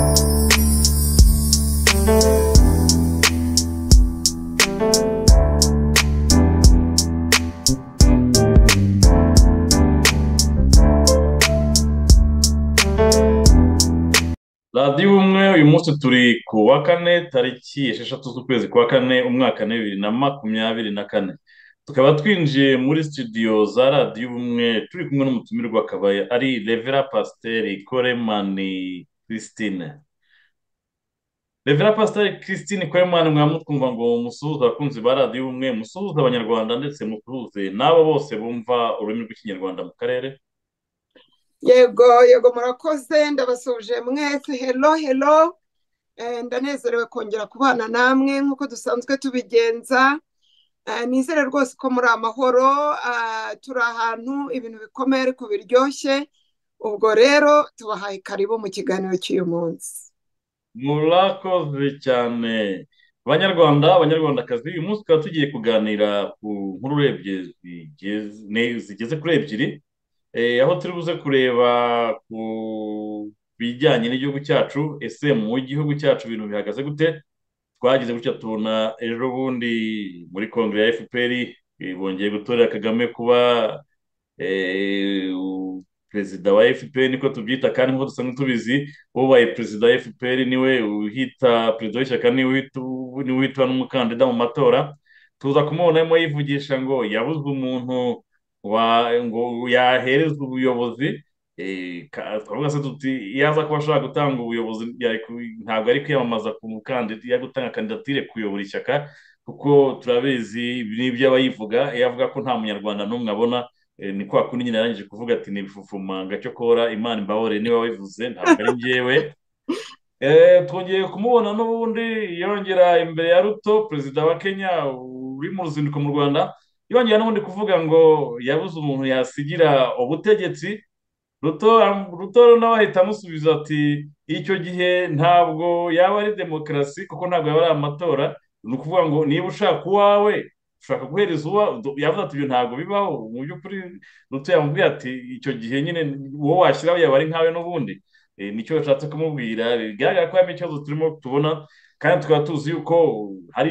radiyo ubumwe uyu munsi turi ku wa kane tariki esheshatu z'ukwezi kwa kane umwaka wa 2024, tukaba twinjiye muri studio za radiyo ubumwe turi kumwe n'umutumirwa akaba ari Revera Pasiteri Koremani Christine. Revera Pasiteri Christine Koremani, mwamutwumva ngo musuhuze abakunzi ba radiyo ubumwe, musuhuze abanyarwanda ndetse musuhuze n'abo bose bumva ururimi rw'ikinyarwanda mu karere. Yego yego, murakoze, ndabasuje mwese. Hello, ndanezerewe kongera kubana namwe nk'uko dusanzwe tubigenza. Nizere rwose ko muri amahoro, turi ahantu ibintu bikomeye ariko biryoshye. Ubwo rero tubahaye karibu mu kiganiro cy'uyu munsi. Murakoze cyane abanyarwandakazi. Uyu munsi tukaba tugiye kuganira ku nkuru urebye zigeze kuri ebyiri, aho turi buze kureba ku bijyanye n'igihugu cyacu. Ese mu gihugu cyacu ibintu bihagaze gute? Twagize gutya tubona ejo bundi muri kongere ya FPR bongeye gutorera Kagame kuba perezida wa FPR, niko tubyita, kandi nk'uko dusanzwe tubizi ubaye perezida wa FPR niwe uhita perezida w'ishyaka, niwe uhita n'umukandida mu matora. Tuza kumubonamo yivugisha ngo yabuze umuntu ngo yaherezwa ubuyobozi. Twavuga se tuti iyo aza kuba ashaka gutanga ubuyobozi ntabwo ari kwiyamamaza ku mukandida, iyo gutanga kandidatire kuyobora ishyaka, kuko turabizi n'ibyo aba yivuga. Iyo avuga ko nta munyarwanda n'umwe abona, ni kwa kundi nyine yarangije kuvuga ati ni ibifufumanga cyo kora Imana imbabore niba wabivuze, ntabwo ari njyewe. Twongeye kumubona n'ubundi yongera imbere ya Ruto, perezida wa Kenya uri mu ruzinduko mu Rwanda, yongera n'ubundi kuvuga ngo yabuze umuntu yasigira ubutegetsi. Ruto nawe ahita amusubiza ati icyo gihe ntabwo yaba ari demokarasi, kuko ntabwo yaba ari amatora. Ni ukuvuga ngo niba ushaka uwawe ushaka guhereza yavuze ati ibyo ntabwo bibaho. Mu by'ukuri Ruto yamubwiye ati icyo gihe nyine uwo washyiraho yaba ari nkawe n'ubundi. Nicyo yashatse kumubwira. Bigaragara ko harimo ikibazo turimo tubona, kandi tukaba tuzi yuko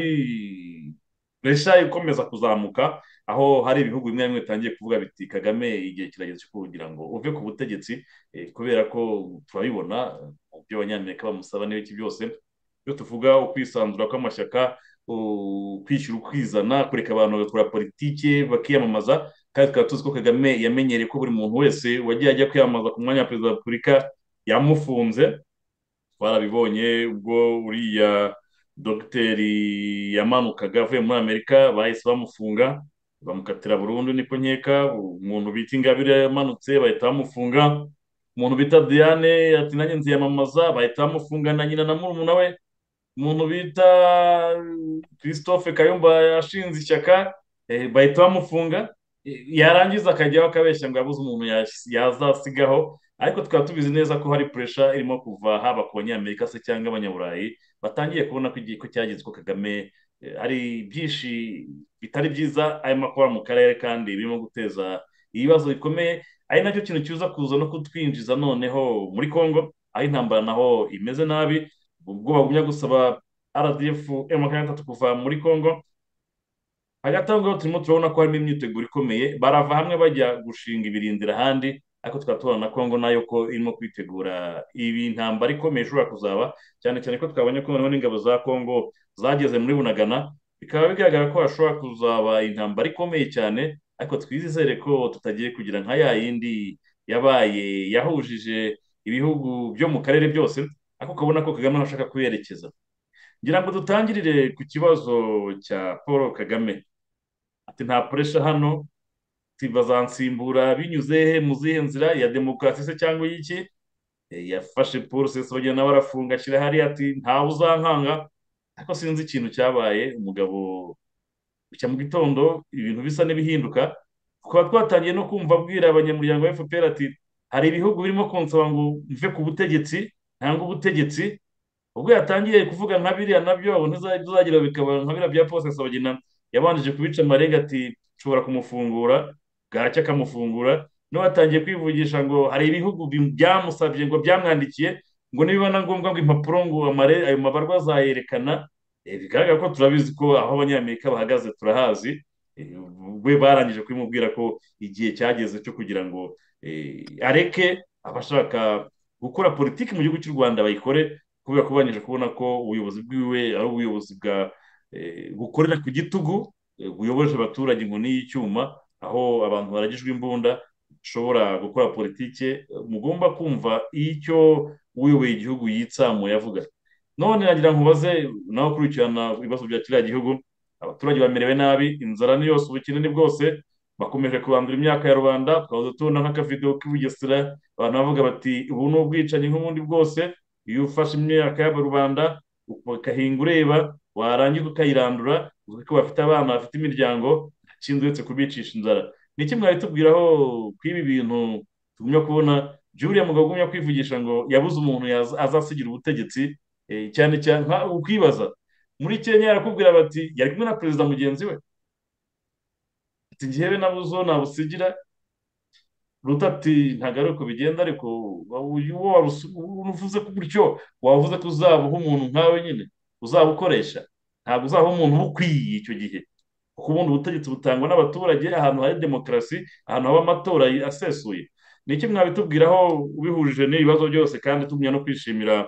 hari puresha ikomeza kuzamuka, aho hari ibihugu bimwe bimwe bitangiye kuvuga biti Kagame igihe kirageze kugira ngo uve ku butegetsi, kubera ko turabibona mu byo abanyamerika bamusaba n'ibiki byose. Iyo tuvuga ukwisanzura kw'amashyaka, kwishyura ukwizana, kureka abantu bagakora politiki bakiyamamaza, kandi tukaba tuzi ko Kagame yamenyereye ko buri muntu wese wagiye ajya kwiyamamaza ku mwanya wa perezida wa repubulika yamufunze. Twarabibonye ubwo uriya dogiteri yamanukaga avuye muri Amerika, bahise bamufunga bamukatira burundu, niko nkeka. Umuntu bita Ingabire yamanutse bahita bamufunga. Umuntu bita Diane ati nanjye nziyamamaza, bahita bamufunga na nyina na murumuna we. Umuntu bita Christophe Kayumba yashinze ishyaka, bahita bamufunga. Yarangiza akajyaho akabeshya ngo yabuze umuntu yazasigaho. Ariko tukaba tubizi neza ko hari puresha irimo kuva, haba ku banyamerika se cyangwa abanyaburayi, batangiye kubona ko igihe ko cyageze ko Kagame hari byinshi bitari byiza arimo akora mu karere, kandi birimo guteza ibibazo bikomeye. Ari nacyo kintu kiza kuza no kutwinjiza noneho muri Congo, aho intambara naho imeze nabi, ubwo bagumya gusaba RDF M23 kuva muri Congo. Hagati aho ngaho turimo turabona ko harimo imyiteguro ikomeye, barava hamwe bajya gushinga ibirindiro ahandi, ariko tukaba tubona na Congo nayo ko irimo kwitegura ibi intambara ikomeye ishobora kuzaba, cyane cyane ko twabonye ko noneho n'ingabo za Congo zageze muri Bunagana. Bikaba bigaragara ko hashobora kuzaba intambara ikomeye cyane, ariko twizere ko tutagiye kugira nka ya yindi yabaye yahujije ibihugu byo mu karere byose, ariko ukabona ko Kagame ashaka kuyerekeza. Ngira ngo dutangirire ku kibazo cya Paul Kagame. Ati nta puresha hano, bazansimbura binyuze mu zihe nzira ya demokarasi se cyangwa y'iki? Yafashe Paul Rusesabagina nawe arafunga ashyira hariya ati ntawe uzankanga. Ariko sinzi ikintu cyabaye, umugabo bucya mu gitondo ibintu bisa n'ibihinduka. Tukaba twatangiye no kumva abwira abanyamuryango wa FPR ati hari ibihugu birimo kunsaba ngo mve ku butegetsi, ntanga ubutegetsi. Ubwo yatangiye kuvuga nka biriya nabyo ntizagira bikaba nka biriya bya Paul Rusesabagina, yabanjije kubica amarenga ati nshobora kumufungura, bwacya akamufungura. Niwe watangiye kwivugisha ngo hari ibihugu byamusabye ngo byamwandikiye ngo niba na ngombwa ngo impapuro ngo ayo mabarwa azayerekana. Bigaragara ko turabizi ko aho abanyamerika bahagaze turahazi. We barangije kubimubwira ko igihe cyageze cyo kugira ngo areke abashaka gukora politiki mu gihugu cy'u Rwanda bayikore, kubera ko banyije kubona ko ubuyobozi bwiwe ari ubuyobozi bukorera ku gitugu, buyoboje abaturage inkoni y'icyuma, aho abantu baragijwe imbunda. Ushobora gukora politiki mugomba kumva icyo uyoboye igihugu yitsamuye avuga. None nagira ngo ubaze nawe ukurikirana ibibazo bya kiriya gihugu, abaturage bamerewe nabi, inzara ni yose, ubukene ni bwose, bakomeje kurandura imyaka ya rubanda. Twahoze tubona nk'akavidewo k'i Bugesera abantu bavuga bati ubu ni ubwicanyi nk'ubundi bwose. Iyo ufashe imyaka y'aba rubanda ukahinga ureba, warangiza ukayirandura, uzi ko bafite abana bafite imiryango, ntakindi uretse kubicisha inzara. Ni iki mwari tubwiraho kw'ibi bintu tugumya kubona by'uriya mugabo ugumya kwivugisha ngo yabuze umuntu azasigira ubutegetsi? Cyane cyane ukwibaza, muri Kenya yarakubwira bati yari kumwe na perezida mugenzi we, ati njyewe nabuze uwo nabusigira. Ruta ati ntabwo ari uko bigenda, ariko uvuze ko gutyo wavuze ko uzabaho umuntu nkawe nyine uzabukoresha, ntabwo uzabaho umuntu uba ukwiye icyo gihe, kuko ubundi ubutegetsi butangwa n'abaturage ahantu hari demokarasi, ahantu haba amatora asesuye. Ni iki mwabitubwiraho ubihurije n'ibibazo byose, kandi tumenya no kwishimira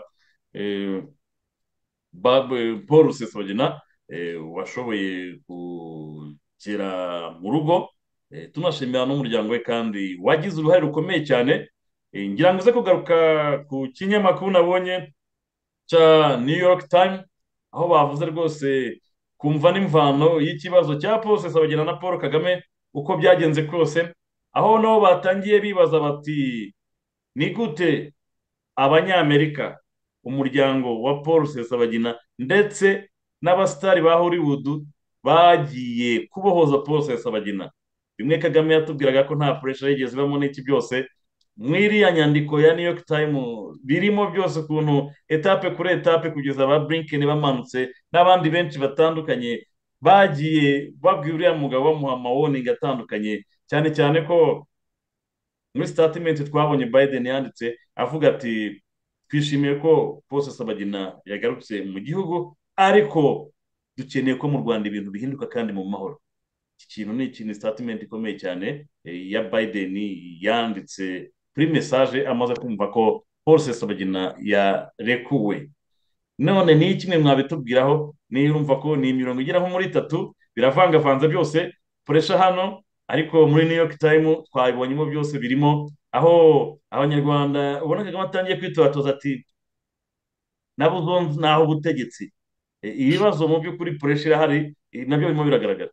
Paul Rusesabagina washoboye kugera mu rugo, tunashimira n'umuryango we kandi wagize uruhare rukomeye cyane. Ngira ngo uze kugaruka ku kinyamakuru nabonye cya New York Times, aho bavuze rwose kumva n'imvano y'ikibazo cya Paul Rusesabagina na Paul Kagame uko byagenze kose, aho nabo batangiye bibaza bati ni gute abanyamerika, umuryango wa Paul Rusesabagina ndetse n'abasitari ba Hollywood bagiye kubohoza Paul Rusesabagina. Bimwe Kagame yatubwiraga ko nta pressure yigeze ibamo n'iki byose, mwiriya nyandiko ya New York Times birimo byose, ukuntu etape kuri etape kugeza ba Blinken bamanutse n'abandi benshi batandukanye bagiye babwira uriya mugabo bamuha amawarning atandukanye, cyane cyane ko muri statement twabonye Biden yanditse avuga ati twishimiye ko Paul Rusesabagina yagarutse mu gihugu, ariko dukeneye ko mu Rwanda ibintu bihinduka kandi mu mahoro. Iki kintu ni ikintu statement ikomeye cyane ya Biden yanditse kuri message amaze kumva ko Paul Rusesabagina yarekuwe. None ni kimwe mwabitubwiraho, niyumva ko ni imirongo igera nko muri 3 biravangavanze byose pressure hano, ariko muri New York Times twabibonyemo byose birimo, aho abanyarwanda ubona Kagame atangiye kwitwatoza ati nabuze naho ubutegetsi. Ibibazo mu by'ukuri pressure hari nabyo birimo biragaragara.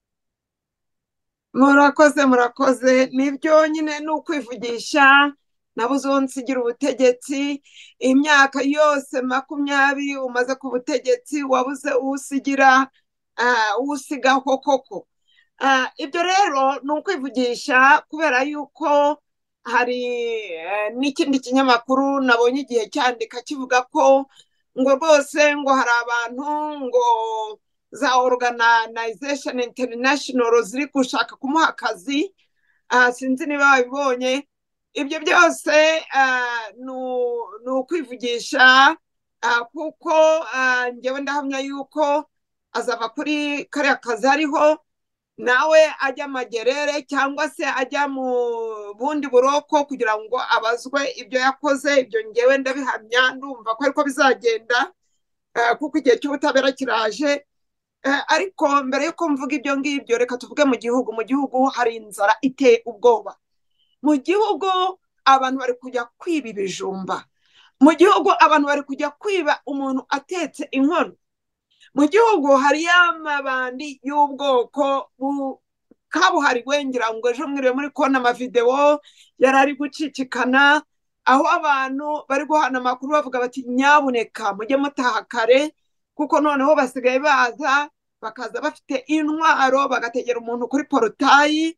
murakoze, nibyo nyine ni ukwivugisha. nabuze uwo nsigira ubutegetsi, imyaka yose 20 umaze ku butegetsi wabuze uwusigira, uwusigaho koko. ibyo rero ni ukwivugisha, kubera yuko hari n'ikindi kinyamakuru nabonye igihe cyandika kivuga ko ngo rwose ngo hari abantu ngo za Organization International ziri gushaka kumuha akazi. sinzi niba babibonye. ibyo byose ni ukwivugisha, kuko njyewe ndahamya yuko azava kuri kariya kazi ariho, nawe ajya amagerere cyangwa se ajya mu bundi buroko kugira ngo abazwe ibyo yakoze. ibyo njyewe ndabihamya, ndumva ko ariko bizagenda, kuko igihe cy'ubutabera kiraje. ariko mbere yuko mvuga ibyo ngibyo, reka tuvuge mu gihugu. mu gihugu hari inzara iteye ubwoba. mu gihugu abantu bari kujya kwiba ibijumba. mu gihugu abantu bari kujya kwiba umuntu atetse inkono. mu gihugu hari amabandi y'ubwoko kabuhariwe. ngira ngo ejo mwiriwe muri kubona amavidewo yari ari gucicikana, aho abantu bari guhana amakuru bavuga bati nyabuneka mujye mutaha kare, kuko noneho basigaye baza bakaza bafite intwaro bagategera umuntu kuri porotayi.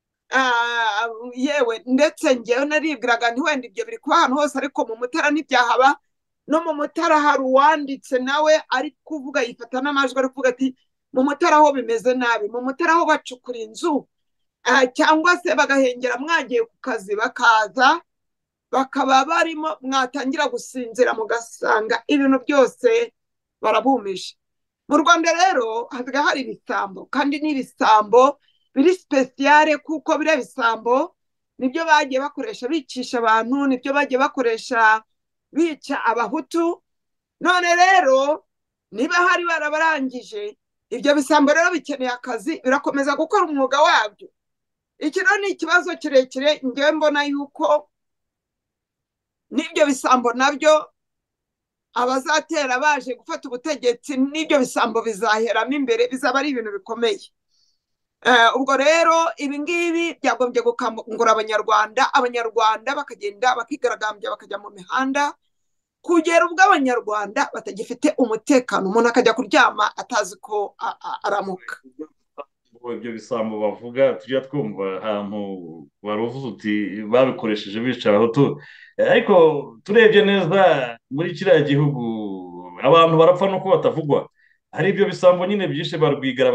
yewe ndetse ngewe naribwiraga nti wenda ibyo biri kuba ahantu hose, ariko mu Mutara ntibyahaba. no mu Mutara hari uwanditse nawe ari kuvuga, yifata n'amajwi ari kuvuga ati mu Mutara ho bimeze nabi. mu Mutara ho bacukura inzu cyangwa se bagahengera mwagiye ku kazi bakaza bakaba barimo mwatangira gusinzira mugasanga ibintu byose barabumije. Mu Rwanda rero hasigaye hari ibisambo, kandi n'ibisambo biri sipesiyare, kuko biriya bisambo nibyo bagiye bakoresha bicisha abantu, nibyo bagiye bakoresha bica abahutu. none rero niba hari barabarangije, ibyo bisambo rero bikeneye akazi, birakomeza gukora umwuga wabyo. iki rero ni ikibazo kirekire, ngewe mbona yuko n'ibyo bisambo nabyo abazatera baje gufata ubutegetsi, n'ibyo bisambo bizaheramo imbere, bizaba ari ibintu bikomeye. ubwo rero ibi ngibi byagombye gukangura abanyarwanda bakagenda bakigaragambya, bakajya mu mihanda, kugera ubwo abanyarwanda batagifite umutekano, umuntu akajya kuryama atazi ko aramuka. ibyo bisambo bavuga tujya twumva ahantu baruvuze uti babikoresheje bica abahutu, ariko turebye neza muri kiriya gihugu abantu barapfa nuko batavugwa. hari ibyo bisambo nyine byishe ba Rwigara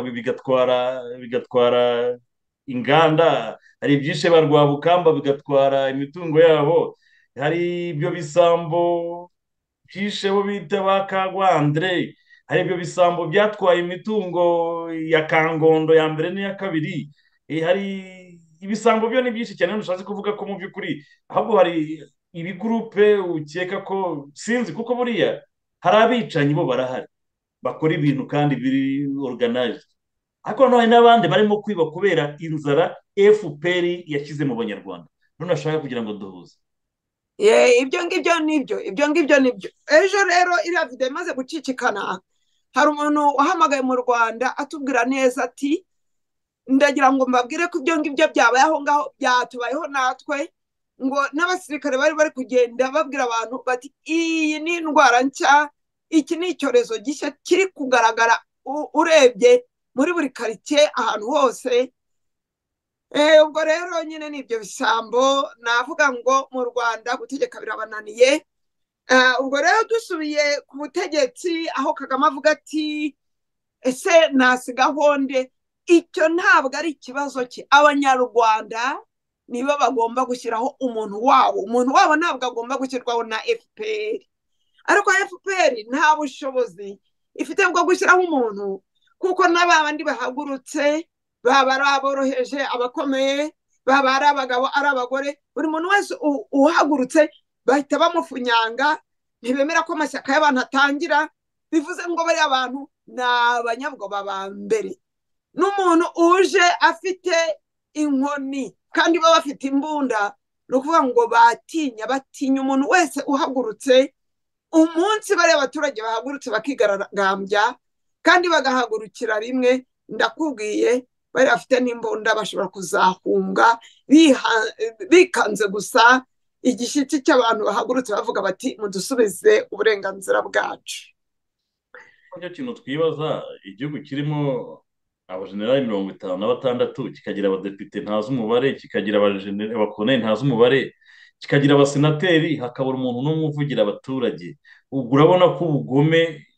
bigatwara inganda, hari ibyishe ba Rwabukamba bigatwara imitungo yabo, hari ibyo bisambo byishe bo bita ba Kagwandre, hari ibyo bisambo byatwaye imitungo ya Kangondo ya mbere n'iya kabiri. hari ibisambo byo ni byinshi cyane, ntushatse kuvuga ko mu by'ukuri ahubwo hari ibigurupe ukeka ko sinzi, kuko buriya hari abicanyi bo barahari bakora ibintu kandi biri organized, ariko hari n'abandi barimo kwiba kubera inzara FPR yashyize mu banyarwanda, none ashaka kugira ngo duhuze. ibyo ngibyo nibyo. ejo rero iriya video imaze gucicikana, hari umuntu wahamagaye mu Rwanda atubwira neza ati, ndagira ngo mbabwire ko ibyo ngibyo byabaye aho ngaho, byatubayeho natwe, ngo n'abasirikare bari kugenda babwira abantu bati, iyi ni indwara nshya, iki ni icyorezo gishya kiri kugaragara urebye muri buri karitsiye ahantu hose. ubwo rero nyine n'ibyo bisambo navuga ngo mu Rwanda gutegeka birabananiye. ubwo rero dusubiye ku butegetsi, aho Kagame avuga ati ese nasigaho nde, icyo ntabwo ari ikibazo cye. Abanyarwanda nibo bagomba gushyiraho umuntu wabo ntabwo agomba gushyirwaho na FPR, ariko FPR nta bushobozi ifite bwo gushyiraho umuntu, kuko n'abandi bahagurutse baba ari aboroheje, abakomeye, baba ari abagabo, ari abagore, buri muntu wese uhagurutse bahita bamufunyanga, ntibemera ko amashyaka y'abantu atangira. bivuze ngo bariya abantu ni abanyabwoba ba mbere. n'umuntu uje afite inkoni kandi baba bafite imbunda, ni ukuvuga ngo batinya umuntu wese uhagurutse. umunsi bariya abaturage bahagurutse bakigaragambya kandi bagahagurukira rimwe, ndakubwiye bari bafite n'imbunda bashobora kuzahunga bikanze gusa igishyitsi cy'abantu bahagurutse bavuga bati, mudusubize uburenganzira bwacu. nicyo kintu twibaza, igihugu kirimo abajenerali 56, kikagira abadepite ntazi umubare, kikagira abakoloneli ntazi umubare, kikagira abasenateri, hakabura umuntu n'umwe uvugira abaturage. ubwo urabona ko ubugome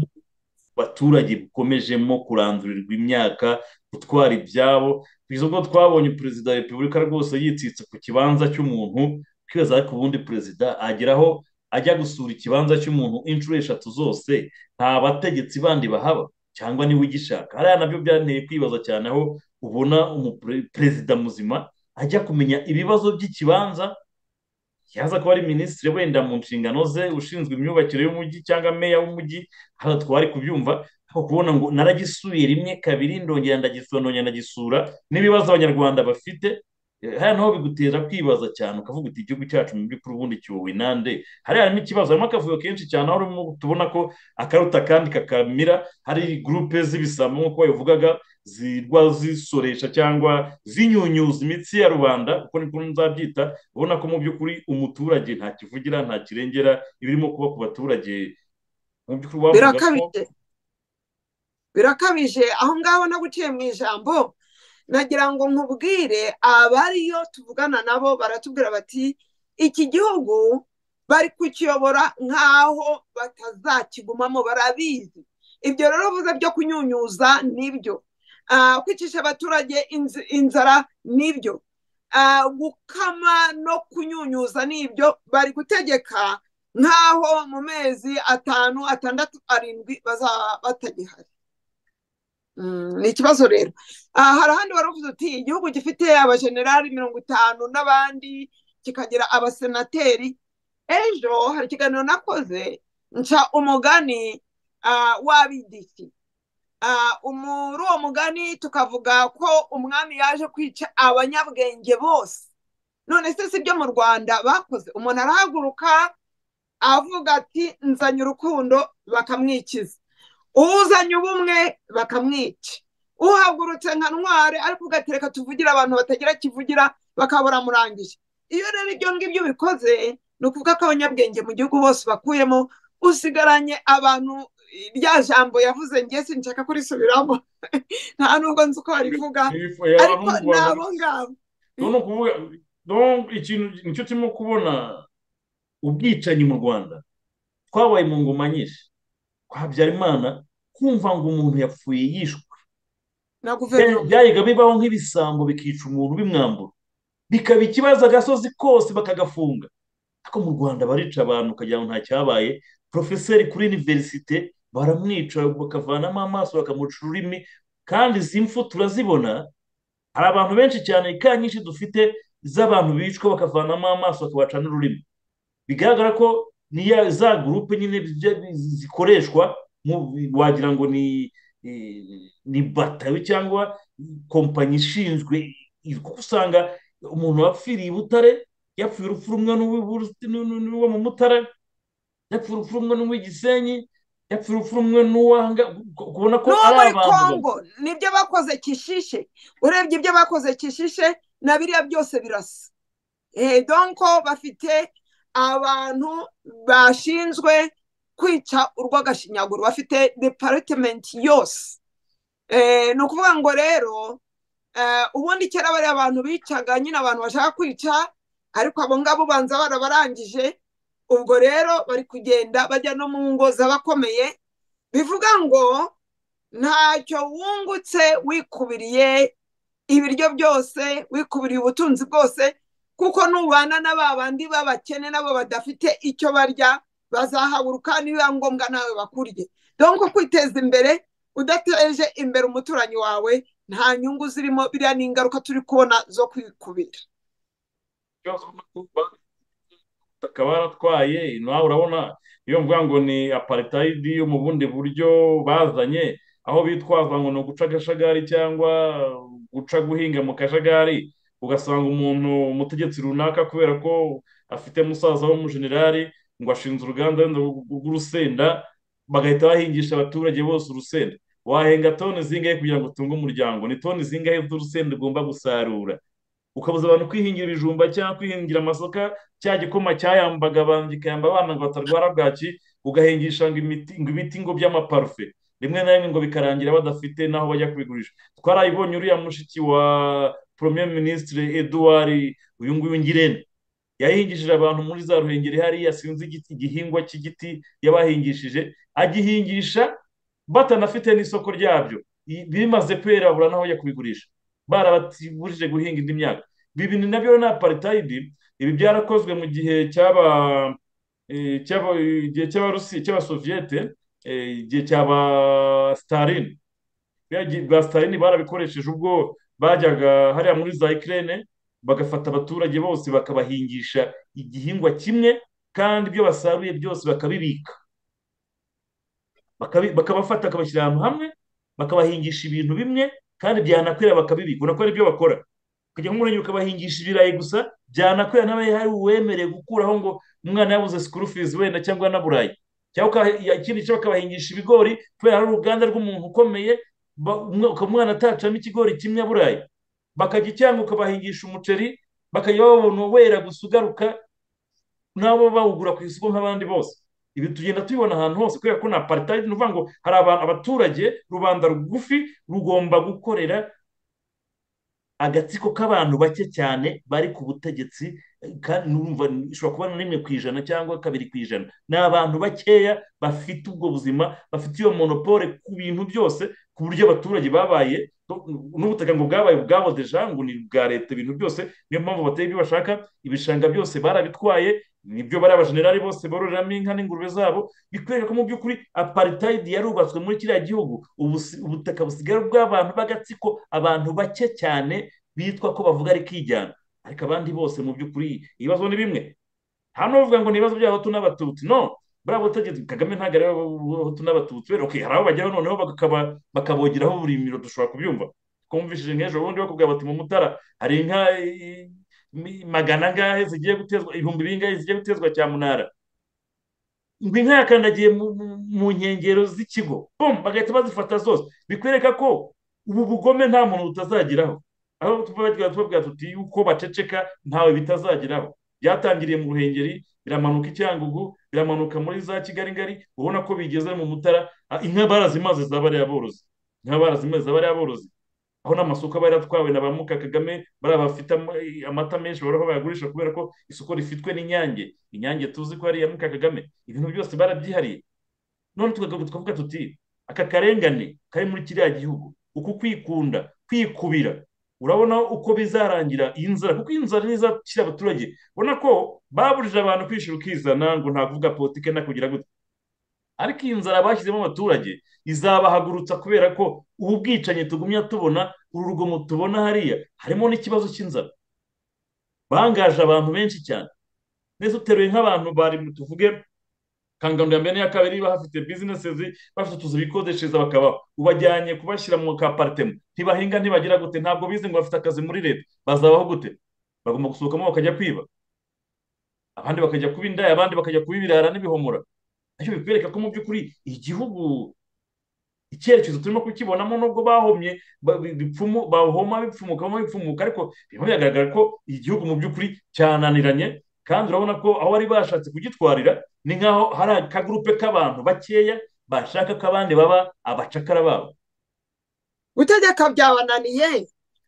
abaturage bukomejemo kurandurirwa imyaka, gutwara ibyabo. kugeza ubwo twabonye perezida wa repubulika rwose yitsitse ku kibanza cy'umuntu, kwibaza ariko ubundi perezida ageraho ajya gusura ikibanza cy'umuntu inshuro 3 zose, nta bategetsi bandi bahaba cyangwa niwe ugishaka? hariya nabyo byanteye kwibaza cyane, aho ubona perezida muzima ajya kumenya ibibazo by'ikibanza, yaza kuba ari minisitiri wenda mu nshingano ze ushinzwe imyubakire y'umujyi cyangwa meya w'umujyi, hano twari kubyumva. aho kubona ngo naragisuye rimwe kabiri, ndongera ndagisura, n'ibibazo abanyarwanda bafite. hano naho bigutera kwibaza cyane, ukavuga uti igihugu cyacu mu by'ukuri ubundi kiyobowe nande? harimo ikibazo, harimo akavuyo kenshi cyane, aho tubona ko akaruta kandi kakamira. hari gurupe z'ibisambo nk'uko babivugaga, zirwa zisoresha cyangwa zinyunyuza imitsi ya rubanda, kuko niko nzabyita. ubona ko mu by'ukuri umuturage nta kivugira, nta kirengera ibirimo kuba ku baturage. mu by'ukuri bavuga ko birakabije. aho ngaho no guciye mu ijambo, nagira ngo nkubwire, abariyo tuvugana nabo baratubwira bati, iki gihugu bari kukiyobora nk'aho batazakigumamo, barabizi. ibyo rero uvuze byo kunyunyuza nibyo, kwicisha abaturage inzara nibyo, gukama no kunyunyuza n'ibyo bari gutegeka nk'aho mu mezi 5, 6, 7 bazaba batagihari. Ni ikibazo rero. Hari ahandi wari uvuze uti igihugu gifite abajenerali 50 n'abandi kikagira abasenateri. Ejo hari ikiganiro nakoze nca umugani w'abidiki. Muri uwo mugani tukavuga ko umwami yaje kwica abanyabwenge bose. None se si byo mu Rwanda bakoze? Umuntu arahaguruka avuga ati nzanye urukundo, bakamwikiza. Uzanye ubumwe bakamwica. Uhagurutse nka ntware ariko ugatereka tuvugira abantu batagira kivugira bakaba baramurangije. Iyo rero ibyo ngibyo bikoze ni ukuvuga ko abanyabwenge mu gihugu bose bakuyemo, usigaranye abantu rya jambo yavuze ngiye sinshaka kurisubiramo nta nubwo nzi uko barivuga ariko nabo ngabo. None kuvuga ikintu nicyo turimo kubona, ubwicanyi mu Rwanda twabaye mu ngoma nyinshi. Kwa Habyarimana kumva ngo umuntu yapfuye yishwe na guverinoma byayiga bibaho nk'ibisambo bikica umuntu bimwambura, bikaba ikibazo agasozi kose bakagafunga. Ariko mu Rwanda barica abantu ukagira ngo nta cyabaye. Profeseri kuri universite baramwica bakavanamo amaso bakamuca ururimi, kandi izi mfu turazibona. Hari abantu benshi cyane ka nyinshi dufite z'abantu bicwa bakavanamo amaso bakabaca n'ururimi. Bigaragara ko ni za gurupe nyine zikoreshwa, wagira ngo ni batayo cyangwa kompanyi ishinzwe, kuko usanga umuntu wapfiriye i Butare yapfuye urupfu rumwe n'uwo mu Mutara, yapfuye urupfu rumwe n'uw'Igisenyi, yapfuye urupfu rumwe n'uwanga. Kubona ko ari abantu Kongo nibyo bakoze Kishishe. Urebye ibyo bakoze Kishishe na biriya byose birasa. Donko bafite abantu bashinzwe kwica urw'agashinyaguro, bafite department yose. Ni ukuvuga ngo rero ubundi kera bari abantu bicaga nyine abantu bashaka kwica, ariko abo ngabo banza barabarangije. Ubwo rero bari kugenda bajya no mu ngo z'abakomeye. Bivuga ngo ntacyo wungutse wikubiriye ibiryo byose, wikubiriye ubutunzi bwose, kuko nubana na babandi b'abakene nabo badafite icyo barya bazahaguruka niba ngombwa nawe bakurye. Donc kwiteza imbere udateje imbere umuturanyi wawe nta nyungu zirimo. Biriya ni ingaruka turi kubona zo kwikubira. bakaba baratwaye nawe urabona. Iyo mvuga ngo ni apartheid yo mu bundi buryo bazanye, aho bitwaza ngo ni uguca agashagari cyangwa guca guhinga mu kajagari, ugasanga umuntu umutegetsi runaka kubera ko afite musaza w'umujenerali ngo ashinze uruganda rw'urusenda, bagahita bahingisha abaturage bose urusenda. Wahenga toni zingahe kugira ngo utunge umuryango? Ni toni zingahe z'urusenda ugomba gusarura? Ukabuza abantu kwihingira ibijumba cyangwa kwihingira amasaka, cya gikoma cyayambaga abantu gikayamba abana ngo batarwara bwaki, ugahingisha ngo ibiti ngo by'amaparufe, rimwe na rimwe ngo bikarangira badafite n'aho bajya kubigurisha. Twarayibonye uriya mushiki wa Premier Ministre Edouard, uyu nguyu Ngirente, yahingishije abantu muri za Ruhengeri hariya, sinzi igihingwa cy'igiti yabahingishije, agihingisha batanafite n'isoko ryabyo, bimaze kwera babura n'aho bajya kubigurisha, barabatibujije guhinga indi myaka. Ibi nabyo ni apartheid. Ibi byarakozwe mu gihe cy'abasoviyete, igihe cy'aba Stalin. Bwa Stalin barabikoresheje ubwo bajyaga hariya muri za Ukraine, bagafata abaturage bose bakabahingisha igihingwa kimwe, kandi ibyo basaruye byose bakabibika, bakabafata bakabashyira ahantu hamwe, bakabahingisha ibintu bimwe, kandi byanakwera bakabibika. Urabona ko ari byo bakora. Ukajya nk'umurenge ukabahingisha ibirayi gusa, byanakwera nawe hari uwemerewe gukuraho ngo umwana yabuze school fees wenda cyangwa n'aburayi, cyangwa ikindi cyo bakabahingisha ibigori kubera hari uruganda rw'umuntu ukomeye, umwana atacamo ikigori kimwe aburayi, bakajya cyangwa ukabahingisha umuceri, bakajya babona wera gusa ugaruka, nabo bawugura ku isoko nk'abandi bose. Ibi tugenda tubibona ahantu hose kubera ko na apartheid. Ni ukuvuga ngo hari abaturage, rubanda rugufi rugomba gukorera agatsiko k'abantu bake cyane bari ku butegetsi, kandi numva ishobora kuba na 1% cyangwa 2%. Ni abantu bakeya bafite ubwo buzima, bafite iyo monopole ku bintu byose, ku buryo abaturage babaye n'ubutaka ngo bwabaye ubwabo deja ngo ni ubwa leta ibintu byose, niyo mpamvu bateye ibyo bashaka, ibishanga byose barabitwaye, nibyo bari abajenerali bose bororeramo inka n'ingurube zabo. Bikwereka ko mu by'ukuri apartheid yarubatswe muri kiriya gihugu, ubutaka busigaye bw'abantu b'agatsiko, abantu bake cyane bitwa ko bavuga ari kijyana, ariko abandi bose mu by'ukuri ibibazo ni bimwe. nta n'uvuga ngo ni ibibazo by'abahutu n'abatutsi, no. buriya butegetsi Kagame ntabwo ari abahutu n'abatutsi, rero okay, hari aho bageraho noneho bakabogeraho buri miro, dushobora kubyumva. twumvishije nk'ejo bundi bakubwira bati mu Mutara hari inka magana angahe zigiye gutezwa, ibihumbi bingahe zigiye gutezwa cyamunara, ngo inka yakandagiye mu nkengero z'ikigo, bagahita bazifata zose. Bikwereka ko ubu bugome nta muntu butazageraho, aho tubabwira tuti yuko baceceka ntawe bitazageraho. Byatangiriye mu Ruhengeri, biramanuka i Cyangugu, biramanuka muri za Kigali ngari, ubona ko bigeze mu Mutara. Inka barazimaze zabariya borozi, inka barazimaze zabariya borozi, aho n'amasoko aba yaratwawe na ba Muka Kagame, bariya bafite amata menshi baraho bayagurisha kubera ko isoko rifitwe n'Inyange. Inyange tuzi ko ari iya Muka Kagame. Ibintu byose barabyihariye. None tukavuga tuti aka karengane kari muri kiriya gihugu, uku kwikunda, kwikubira, urabona uko bizarangira iyi nzara, kuko iyi nzara nizakira abaturage. Ubona ko baburije abantu kwishira ukizana, ngo nta kuvuga politike na kugira gute, ariko iyi nzara bashyizemo abaturage izabahagurutsa, kubera ko ubu bwicanyi tugumya tubona, uru rugomo tubona hariya, harimo n'ikibazo cy'inzara. Bangaje abantu benshi cyane, neza uteruye nk'abantu bari tuvuge Kangondo ya mbere n'iya kabiri bahafite businesses, bafite utuzu bikodeshereza bakabaho, ubajyanye kubashyira mu kaparitema, ntibahinga ntibagira gute, ntabwo bize ngo bafite akazi muri leta, bazabaho gute? Bagomba gusohokamo bakajya kwiba, abandi bakajya kuba indaya, abandi bakajya kuba ibirara n'ibihomora. Ariko bikwereka ko mu by'ukuri igihugu icyerekezo turimo kukibonamo, nubwo bahomye bahoma bipfumukamo bipfumuka, ariko birimo biragaragara ko igihugu mu by'ukuri cyananiranye. Kandi urabona ko aho bari bashatse kugitwarira ni nk'aho hari akagurupe k'abantu bakeya bashaka ko abandi baba abacakara babo. gutegeka byabananiye.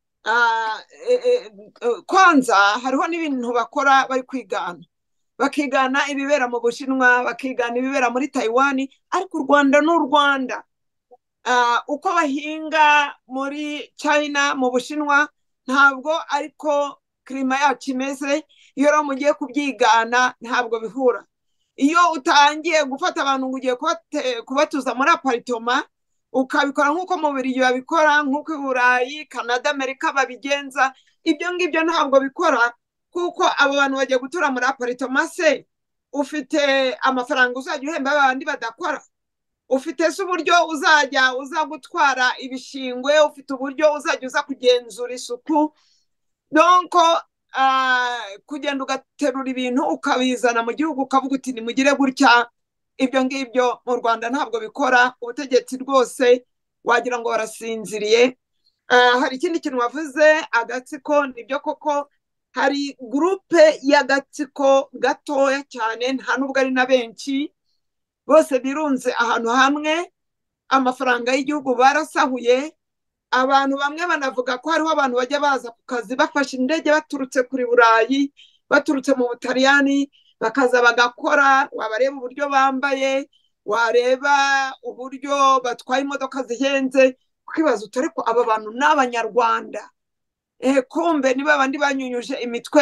Kwanza hariho n'ibintu bakora bari kwigana, bakigana ibibera mu Bushinwa, bakigana ibibera muri Taiwan, ariko u Rwanda n'u Rwanda. Uko bahinga muri China, mu Bushinwa, ntabwo ariko klima yacu imeze. Iyo rero mugiye kubyigana ntabwo bihura. Iyo utangiye gufata abantu ngo ugiye kubatuza muri aparitoma, ukabikora nk'uko mu Bubiligi babikora, nk'uko i Burayi, Canada, Amerika babigenza, ibyo ngibyo ntabwo bikora, kuko abo bantu bagiye gutura muri aparitoma. Se ufite amafaranga uzajya uhemba abandi badakora? Ufite se uburyo uzajya uza gutwara ibishingwe? Ufite uburyo uzajya uza kugenzura isuku? Donc kugenda ugaterura ibintu ukabizana mu gihugu ukavuga uti nimugire gutya, ibyo ngibyo mu Rwanda ntabwo bikora. Ubutegetsi rwose wagira ngo barasinziriye. Hari ikindi kintu wavuze, agatsiko. Nibyo koko, hari gurupe y'agatsiko gatoya cyane, nta nubwo ari na benshi, bose birunze ahantu hamwe. Amafaranga y'igihugu barasahuye. Abantu bamwe banavuga ko hariho abantu bajya baza ku kazi bafashe indege baturutse kuri Burayi, baturutse mu Butaliyani, bakaza bagakora. Wabareba uburyo bambaye, wareba uburyo batwaye imodoka zihenze, ukibaza utari ko aba bantu ni Abanyarwanda. Kumbe niba abandi banyunyuje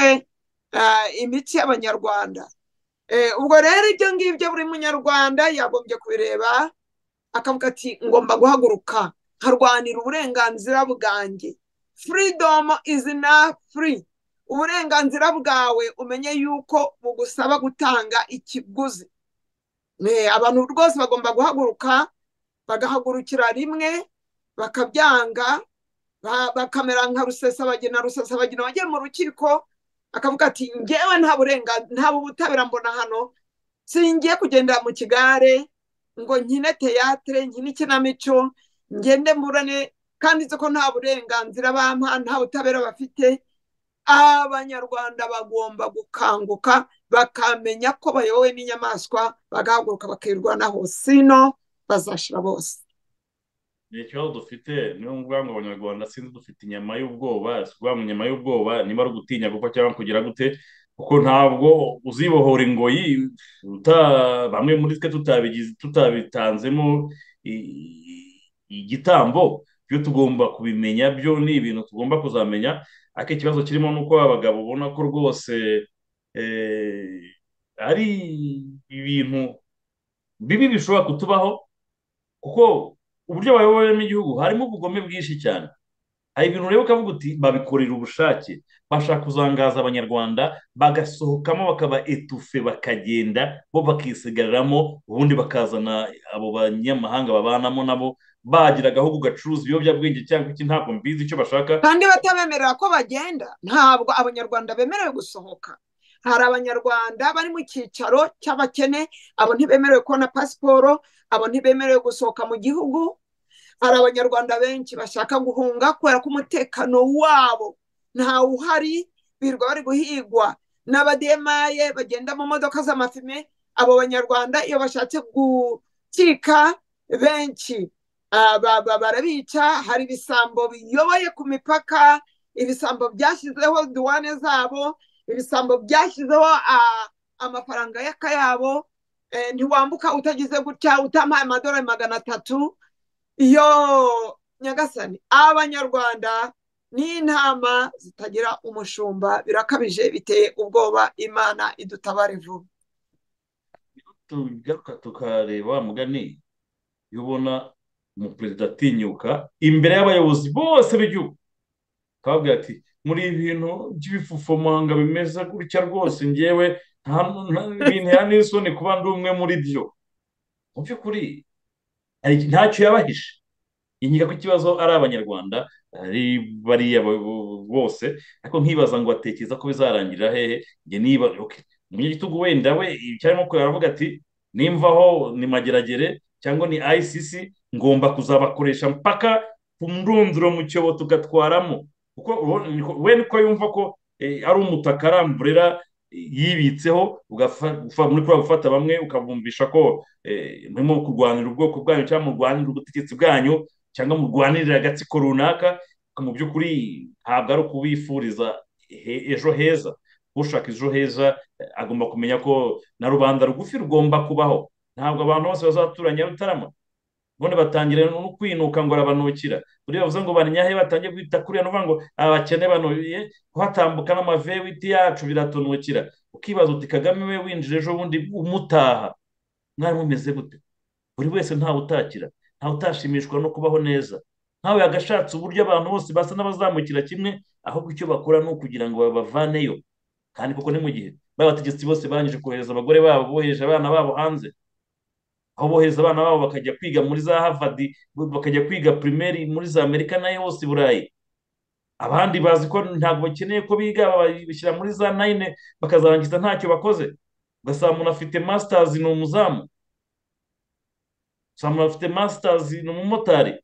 imitsi y'Abanyarwanda. Ubwo rero ibyo ngibyo buri munyarwanda yagombye kubireba, akavuga ati ngomba guhaguruka nkarwanira uburenganzira bwanjye. Freedom is not free. Uburenganzira bwawe umenye yuko bugusaba gutanga ikiguzi. Abantu rwose bagomba guhaguruka, bagahagurukira rimwe, bakabyanga, bakamera nka Rusesabagina. Rusesabagina wagiye mu rukiko akavuga ati ngewe nta butabera mbona hano, singiye kugendera mu kigare ngo nkine teyatere, nkine ikinamico, ngende mburane, kandi nzi ko nta burenganzira bampa, nta butabera bafite. Abanyarwanda bagomba gukanguka, bakamenya ko bayobowe n'inyamaswa, bagahaguruka bakirwanaho, sino bazashira bose. Ni ikibazo dufite, niyo ngombwa ngo Abanyarwanda sinzi dufite inyama y'ubwoba. Kuvuga mu nyama y'ubwoba niba ari ugutinya gupfa cyangwa kugira gute, kuko ntabwo uzibohora ingoyi bamwe muri twe tutabitanzemo igitambo. byo tugomba kubimenya, byo ni ibintu tugomba kuzamenya, ariko ikibazo kirimo ni uko abagabo ubona ko rwose ari ibintu bibi bishobora kutubaho, kuko uburyo bayoboramo igihugu harimo ubugome bwinshi cyane. hari ibintu ureba ukavuga uti babikorera ubushake, bashaka kuzangaza abanyarwanda bagasohokamo bakaba etufe bakagenda bo bakisigaramo, ubundi bakazana abo banyamahanga babanamo nabo bagira agahugu gacuruza ibiyobyabwenge cyangwa iki, ntabwo mbizi icyo bashaka. kandi batabemerera ko bagenda. Ntabwo abanyarwanda bemerewe gusohoka. hari abanyarwanda bari mu cyicaro cy'abakene, abo ntibemerewe kubona pasiporo, abo ntibemerewe gusohoka mu gihugu. hari abanyarwanda benshi bashaka guhunga kubera ko umutekano wabo ntawe uhari, birirwa bari guhigwa n'abademaye bagenda mu modoka z'amafime. abo banyarwanda iyo bashatse gukika benshi barabica. hari ibisambo biyoboye ku mipaka, ibisambo byashyizeho duwane zabo, ibisambo byashyizeho amafaranga y'akayabo. ntiwambuka utagize gutya utampaye amadolari 300. iyo nyagasani, abanyarwanda ni intama zitagira umushumba, birakabije, biteye ubwoba. imana idutabare vuba. tugaruka tukareba mugani, iyo ubona umuperezida atinyuka imbere y'abayobozi bose b'igihugu akababwira ati muri ibintu by'ibifufomanga bimeze gutya rwose ngewe bintera n'isoni kuba ndi umwe muri byo. mu by'ukuri ntacyo yabahishe. inyiga ko ikibazo ari abanyarwanda, ari bariya bose, ariko nkibaza ngo atekereza ko bizarangirira hehe. njye niba umunyagitugu wenda we icyo arimo kureba aravuga ati nimvaho ni mageragere cyangwa ni ICC, ngomba kuzabakoresha mpaka ku ndunduro mu cyobo tugatwaramo, kuko we niko yumva ko ari umutaka aramburera yibitseho, muri kuri gufata bamwe ukabumvisha ko murimo kurwanira ubwoko bwanyu cyangwa murwanira ubutegetsi bwanyu cyangwa murwanirira agatsiko runaka. mu by'ukuri ntabwo ari ukubifuriza ejo heza. ushaka ejo heza agomba kumenya ko na rubanda rugufi rugomba kubaho. ntabwo abantu bose bazaturanya Rutarama ubundi batangira no kwinuka ngo arabanukira. buriya bavuze ngo banyahe batangiye kwita kuriya nuvuga ngo abakene banuye kuhatambuka n'amavewiti yacu biratonukira. ukibaza uti Kagame we winjira ejo bundi umutaha mwari mumeze gute? buri wese ntawe utakira, ntawe utashimishwa no kubaho neza, ntawe yagashatse uburyo abantu bose basa n'abazamukira kimwe, ahubwo icyo bakora ni ukugira ngo babavaneyo. kandi koko ni mu gihe babategetsi bose bangije kohereza abagore babo, bohereje abana babo hanze, aho bohereza abana babo bakajya kwiga muri za Harvard, bakajya kwiga primaire muri za Amerika nayo hose i Burayi. abandi bazi ko ntabwo bakeneye ko biga, babishyira muri za 9 bakazarangiza ntacyo bakoze. ugasanga umuntu afite masters ni umuzamu, ugasanga umuntu afite masters ni umumotari.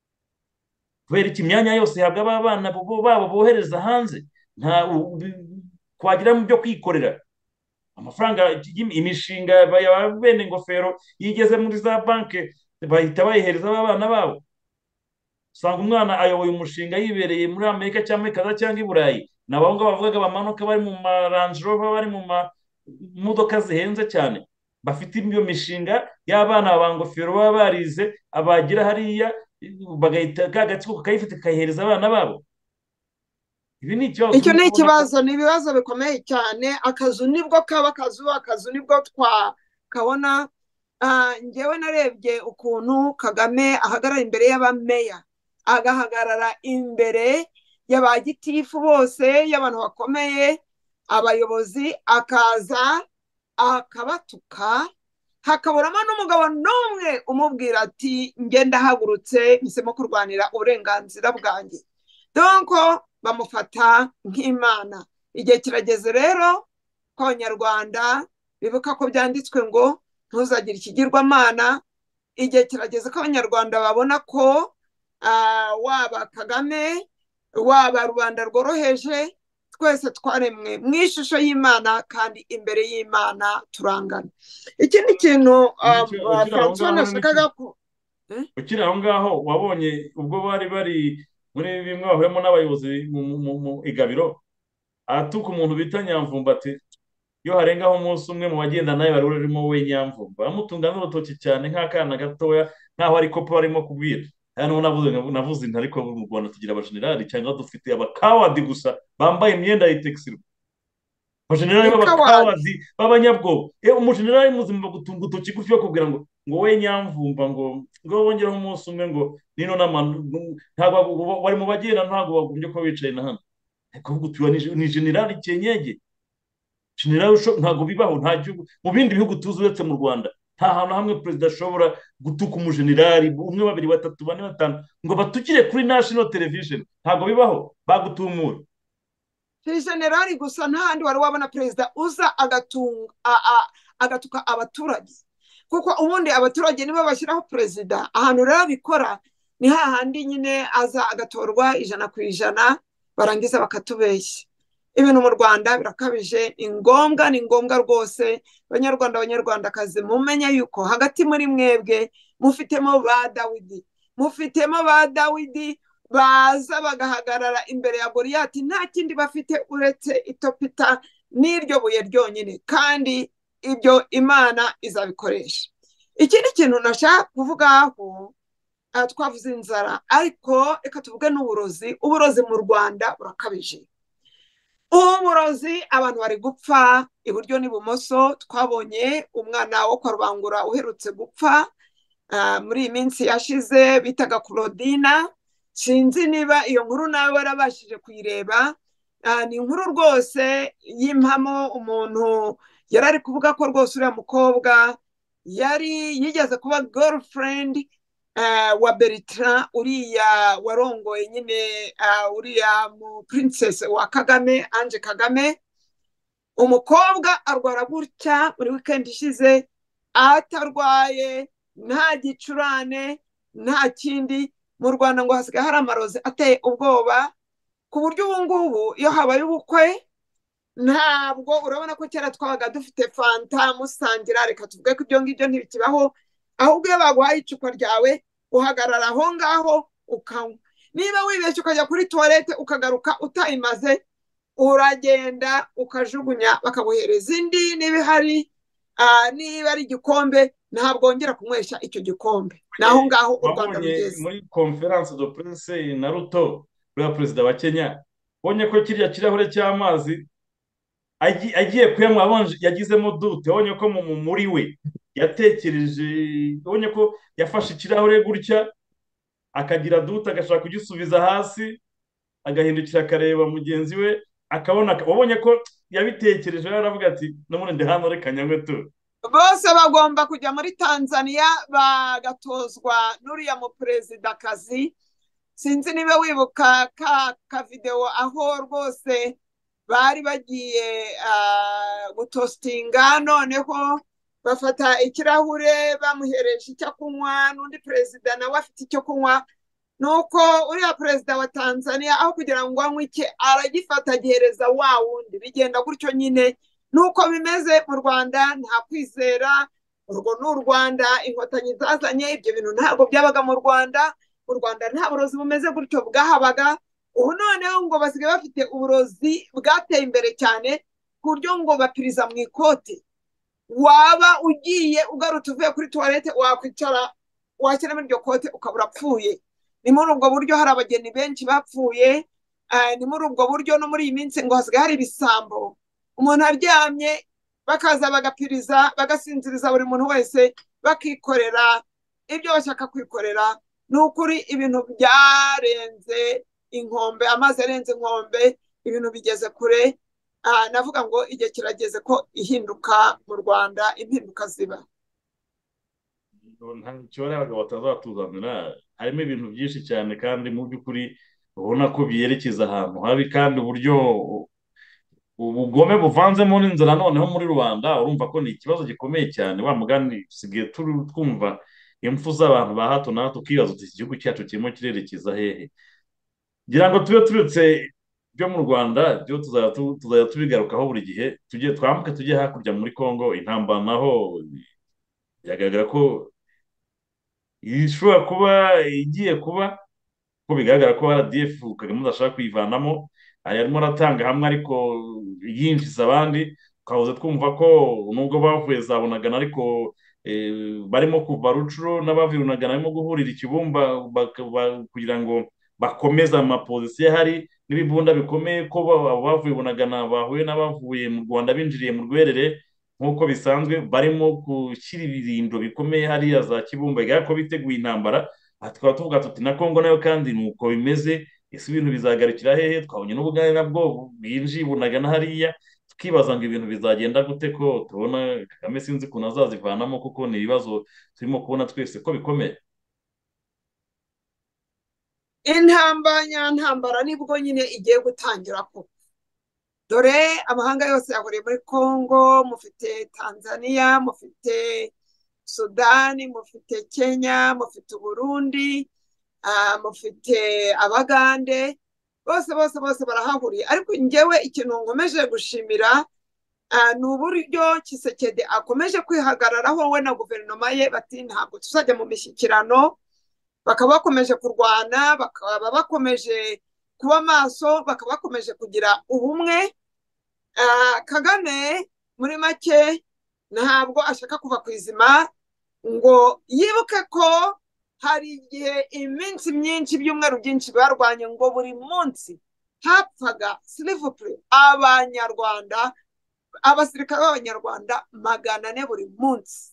kubera iki? imyanya yose ihabwa aba bana babo bohereza hanze, nta kwagira mu byo kwikorera amafaranga. imishinga ya bene ingofero yigeze muri za banki bahita bayihereza abana babo. usanga umwana ayoboye umushinga yibereye muri Amerika cyangwa muri Canada cyangwa i Burayi, nabo ngabo bavugaga bamanuka bari mu ma Range Rover, bari mu modoka zihenze cyane, bafite iyo mishinga y'abana ba ngofero baba barize, abagira hariya bagahita ka gatsiko kayifite kayihereza abana babo. ibi ni ikibazo. icyo ni ikibazo, ni ibibazo bikomeye cyane. akazu nibwo kaba akazu nibwo twakabona. ngewe narebye ukuntu Kagame ahagarara imbere y'abameya, agahagarara imbere y'abagitifu bose, y'abantu bakomeye, abayobozi, akaza akabatuka, hakaburamo n'umugabo n'umwe umubwira ati njye ndahagurutse mpisemo kurwanira uburenganzira bwanjye. donc bamufata nk'Imana. igihe kirageze rero ko abanyarwanda bibuka ko byanditswe ngo ntuzagire ikigirwamana. igihe kirageze ko abanyarwanda babona ko waba Kagame, waba rubanda rworoheje, twese twaremwe mu ishusho y'Imana kandi imbere y'Imana turangana. ikindi kintu Francois nashakaga ko ukiri aho ngaho, wabonye ubwo bari muri bimwe bahuriyemo n'abayobozi mu igabiro, atuka umuntu bita Nyamvumba ati iyo harengaho umunsi umwe mu bagenda nawe wari urimo we Nyamvumba, bamutunga n'urutoki cyane nk'akana gatoya, nk'aho ariko barimo kubwira hano navuze inti ariko mu Rwanda tugira abajenerali cyangwa dufite abakawadi gusa bambaye imyenda ya itekisiro, abajenerali ikawadi. b'abakawadi b'abanyabwoba. Umujenerali muzima bagutunga utoki gutyo bakubwira ngo we nyamvumba ngo wongereho umunsi umwe ngo nino nama ntabwo bari mu bagenda ntabwo bagombye kuba bicaye na hano. Ahubwo tuba ni generali cyenyege, generali ntabwo bibaho nta gihugu mu bindi bihugu tuzi uretse mu Rwanda. Nta hantu hamwe perezida ashobora gutuka umujenerali umwe babiri batatu bane batanu ngo batukire kuri national television, ntabwo bibaho, bagutumura. si generali gusa, ntahandi wari wabona perezida uza agatuka abaturage, kuko ubundi abaturage nibo bashyiraho perezida. Ahantu rero bikora ni hahandi nyine aza agatorwa 100%, barangiza bakatubeshya. Ibintu mu Rwanda birakabije, ni ngombwa rwose. Banyarwanda, banyarwandakazi, mumenye yuko hagati muri mwebwe mufitemo ba Dawidi baza bagahagarara imbere ya Goliyati, nta kindi bafite uretse itopita n'iryo buye ryonyine, kandi ibyo Imana izabikoresha. Ikindi kintu nashaka kuvugaho, twavuze inzara, ariko reka tuvuge n'uburozi. Uburozi mu Rwanda burakabije. Uburozi, abantu bari gupfa iburyo n'ibumoso. Twabonye umwana wo kwa Rubangura uherutse gupfa muri iyi minsi yashize, bitaga Claudina. Sinzi niba iyo nkuru nawe warabashije kuyireba. Ni inkuru rwose y'impamo. Umuntu yari ari kuvuga ko rwose uriya mukobwa yari yigeze kuba girlfriend wa Bertrand, uriya warongoye nyine uriya mu princess wa Kagame, Ange Kagame. Umukobwa arwara gutya muri weekend ishize, atarwaye, nta gicurane, nta kindi. Mu Rwanda ngo hasigaye hari amarozi ateye ubwoba, ku buryo ubu ngubu iyo habaye ubukwe, ntabwo urabona ko kera twabaga dufite fanta musangira, reka tuvuge ko ibyo ngibyo ntibikibaho. Ahubwo iyo baguhaye icupa ryawe uhagarara aho ngaho ukanywa. Niba wibeshye ukajya kuri toilette ukagaruka utayimaze, uragenda ukajugunya bakaguhereza indi niba ihari. Niba ari igikombe ntabwo wongera kunywesha icyo gikombe. Naho ngaho u Rwanda rugeze. Muri conference de presse na Ruto uriya perezida wa Kenya, ubonye ko kiriya kirahure cy'amazi agiye kuyanywa yagizemo dute. Ubonye ko muri we yatekereje, ubonye ko yafashe ikirahure gutya akagira dute, agashaka kugisubiza hasi, agahindukira akareba mugenzi we akabona. Ubonye ko yabitekereje, aravuga ati n'ubundi ndi hano reka nyanywe tu. Bose bagomba kujya muri Tanzania bagatozwa n'uriya mu perezidakazi. Sinzi niba wibuka ka video aho rwose bari bagiye gutostinga, noneho bafata ikirahure bamuhereje icyo kunywa, n'undi perezida nawe afite icyo kunywa. Nuko uriya perezida wa Tanzania aho kugira ngo anywe icye, aragifata agihereza wa wundi. Bigenda gutyo nyine. Nuko bimeze mu Rwanda, nta kwizera. Urwo ni u Rwanda inkotanyi zazanye. Ibyo bintu ntabwo byabaga mu Rwanda. Mu Rwanda nta burozi bumeze gutyo bwahabaga. Ubu noneho ngo basigaye bafite uburozi bwateye imbere cyane, ku buryo ngo bapiriza mu ikote. Waba ugiye ugarutse uvuye kuri toilette, wakwicara washyiramo iryo kote ukaba urapfuye. Ni muri ubwo buryo hari abageni benshi bapfuye. Ni muri ubwo buryo no muri iyi minsi ngo hasigaye hari ibisambo. Umuntu aryamye bakaza bagapiriza, bagasinziriza buri muntu wese, bakikorera ibyo bashaka kwikorera. Ni ukuri ibintu byarenze inkombe, amazi arenze inkombe, ibintu bigeze kure. Navuga ngo igihe kirageze ko ihinduka mu Rwanda, impinduka ziba. Nta kibazo abagabo batazatuzanira, harimo ibintu byinshi cyane kandi mu by'ukuri ubona ko byerekeza ahantu habi, kandi uburyo ubugome buvanzemo n'inzara noneho muri rubanda, urumva ko ni ikibazo gikomeye cyane. Wa mugani usigaye twumva impfu z'abantu ba hato na hato, ukibaza uti iki gihugu cyacu kirimo kirerekeza hehe. ngira ngo tube turetse byo mu Rwanda byo tuzajya tubigarukaho buri gihe, twambuke tujye hakurya muri Congo. Intambara naho biragaragara ko ishobora kuba igiye kuba, ko bigaragara ko RDF Kagame adashaka kuyivanamo. Arimo aratanga hamwe ariko yinjiza abandi. Twahoze twumva ko nubwo bavuye za Bunagana ariko barimo kuva Rucuro n'abavuye Bunagana barimo guhurira Ikibumba kugira ngo bakomeze amapozisiyo ahari n'ibibunda bikomeye ko abavuye Bunagana bahuye n'abavuye mu Rwanda binjiriye mu Rwerere nk'uko bisanzwe barimo gushyira ibirindo bikomeye hariya za Kibumba bigaragara ko biteguye intambara. Aha tukaba tuvuga tuti na Kongo nayo kandi ni uko bimeze. Ese ibintu bizagarukira hehe? Twabonye n'Ubugande nabwo bwinjiye Bunagana hariya, tukibaza ngo ibintu bizagenda gute, ko tubona Kagame sinzi ukuntu azazivanamo kuko ni ibibazo turimo kubona twese ko bikomeye. intambara nibwo nyine igiye gutangira koko. Dore amahanga yose yahuriye muri Kongo, mufite Tanzania, mufite Sudani, mufite Kenya, mufite Uburundi, mufite Abagande, bose barahahuriye. Ariko njyewe ikintu nkomeje gushimira ni uburyo Tshisekedi akomeje kwihagararaho we na guverinoma ye, bati ntabwo tuzajya mu mishyikirano. Bakaba bakomeje kurwana, bakaba bakomeje kuba maso, bakaba bakomeje kugira ubumwe. Kagame muri make ntabwo ashaka kuva ku izima, ngo yibuke ko hari igihe iminsi myinshi ibyumweru byinshi barwanye, ngo buri munsi hapfaga silivupure abanyarwanda, abasirikare b'abanyarwanda 400 buri munsi.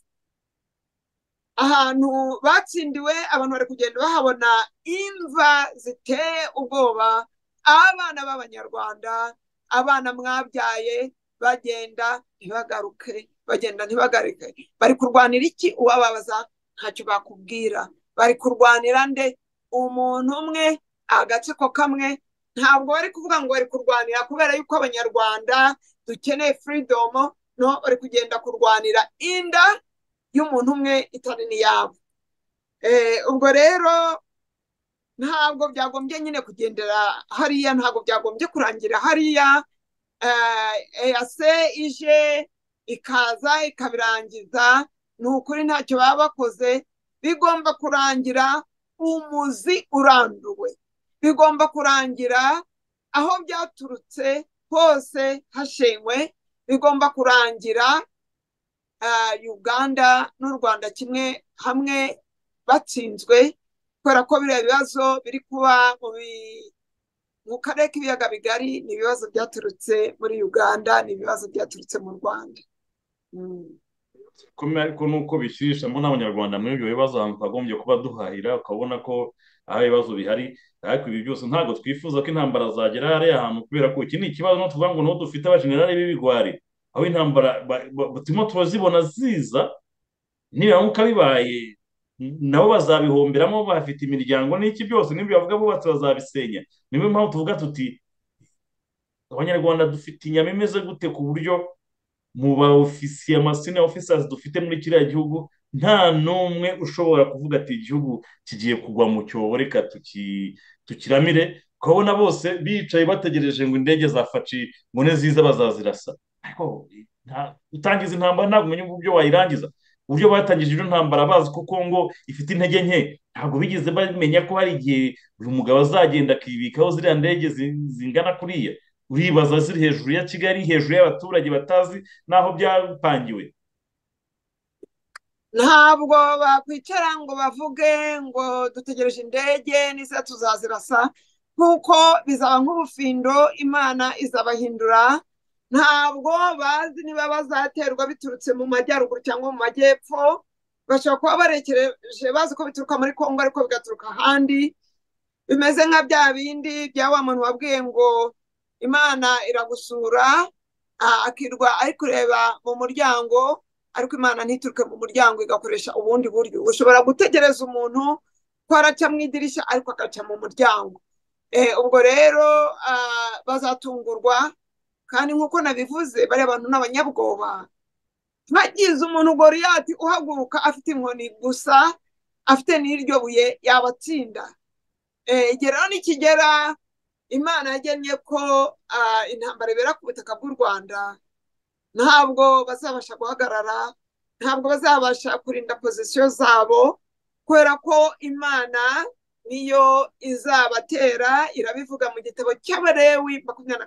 Ahantu batsindiwe abantu bari kugenda bahabona imva ziteye ubwoba, abana b'abanyarwanda, abana mwabyaye bagenda ntibagaruke, bagenda ntibagaruke. Bari kurwanira iki? Uwababaza ntacyo bakubwira. Bari kurwanira nde? Umuntu umwe, agatsiko kamwe. Ntabwo bari kuvuga ngo bari kurwanira kubera yuko abanyarwanda dukeneye freedom, no, bari kugenda kurwanira inda y'umuntu umwe itari n'iyabo. Ubwo rero ntabwo byagombye nyine kugendera hariya, ntabwo byagombye kurangira hariya. EAC ije ikaza ikabirangiza, ni ukuri ntacyo baba bakoze. Bigomba kurangira umuzi uranduwe, bigomba kurangira aho byaturutse hose hashenywe, bigomba kurangira Uganda n'u Rwanda kimwe hamwe batsinzwe, kubera ko biriya bibazo biri kuba mu karere k'ibiyaga bigari ni ibibazo byaturutse muri Uganda, ni ibibazo byaturutse mu Rwanda. Ariko nuko bishyirishamo n'abanyarwanda muri ibyo bibazo, ahantu twagombye kuba duhahira, ukabona ko aho ibibazo bihari. Ariko ibi byose ntabwo twifuza ko intambara zagera hariya hantu, kubera ko iki ni ikibazo no tuvuga ngo n'uwo dufite abajenerali b'ibigwari, aho intambara turimo turazibona ziza, nibiramuka bibaye nabo bazabihomberamo, bafite imiryango n'iki byose n'ibyo bavuga bo bazabisenya. Niyo mpamvu tuvuga tuti abanyarwanda dufite inyama imeze gute, ku buryo mu ba ofisiye amasine officers dufite muri kiriya gihugu nta n'umwe ushobora kuvuga ati igihugu kigiye kugwa mu cyobo, reka tukiramire. Ukabona bose bicaye bategereje ngo indege za faci ngo niziza bazazirasa. Ariko utangiza intambara ntabwo umenya uburyo wayirangiza. Uburyo batangije iyo ntambara bazi ko Kongo ifite intege nke, ntabwo bigeze bamenya ko hari igihe uyu mugabo azagenda akibikaho ziriya ndege zingana kuriya. Uribaza ziri hejuru ya Kigali, hejuru y'abaturage batazi n'aho byapangiwe. Ntabwo bakwicara ngo bavuge ngo dutegereje indege niza tuzazirasa, kuko bizaba nk'ubufindo, Imana izabahindura. Ntabwo bazi niba bazaterwa biturutse mu majyaruguru cyangwa mu majyepfo. Bashobora kuba barekereje bazi ko bituruka muri Kongo ariko bigaturuka ahandi. Bimeze nka bya bindi bya wa muntu wabwiye ngo Imana iragusura, akirwa ari kureba mu muryango, ariko Imana ntituruke mu muryango, igakoresha ubundi buryo. Ushobora gutegereza umuntu ko araca mu idirishya ariko agaca mu muryango. Ubwo rero bazatungurwa, kandi nk'uko nabivuze bariya bantu n'abanyabwoba. Bagize umuntu Goriyati uhaguruka afite inkoni gusa, afite n'iryo buye, yabatsinda. Igeraho nikigera Imana yagennye ko intambara ibera ku butaka bw'u Rwanda, ntabwo bazabasha guhagarara, ntabwo bazabasha kurinda pozisiyo zabo, kubera ko Imana niyo izabatera. Irabivuga mu gitabo cy'Abalewi